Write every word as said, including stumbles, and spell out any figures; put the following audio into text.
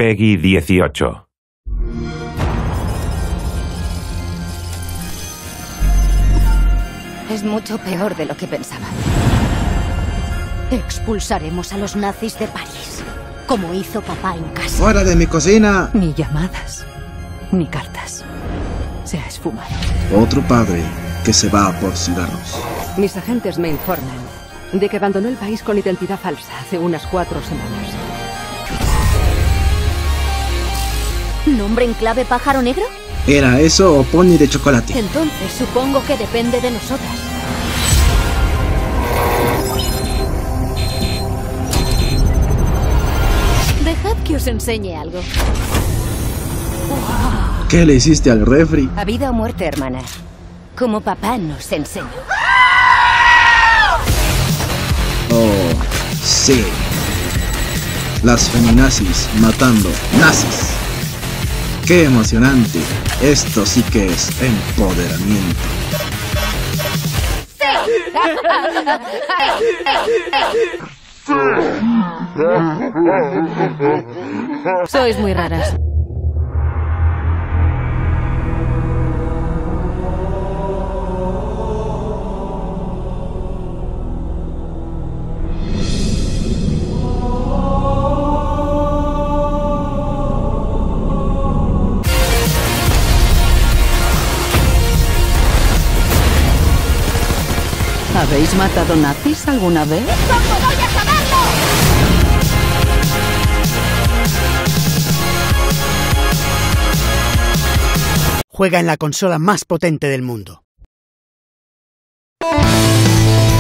Peggy dieciocho. Es mucho peor de lo que pensaba. Expulsaremos a los nazis de París, como hizo papá en casa. ¡Fuera de mi cocina! Ni llamadas, ni cartas. Se ha esfumado. Otro padre que se va por cigarros. Mis agentes me informan de que abandonó el país con identidad falsa hace unas cuatro semanas. ¿Nombre en clave pájaro negro? ¿Era eso o pony de chocolate? Entonces supongo que depende de nosotras. Dejad que os enseñe algo. ¿Qué le hiciste al refri? A vida o muerte, hermana. Como papá nos enseñó. Oh, sí. Las feminazis matando nazis. ¡Qué emocionante! Esto sí que es empoderamiento. Sois muy raras. ¿Habéis matado nazis alguna vez? ¿Cómo voy a saberlo? Juega en la consola más potente del mundo.